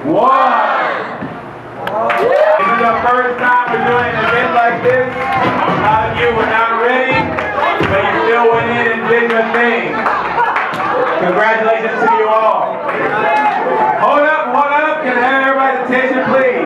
This is the first time we're doing an event like this. A lot of you were not ready, but you still went in and did your thing. Congratulations to you all. Hold up, can I have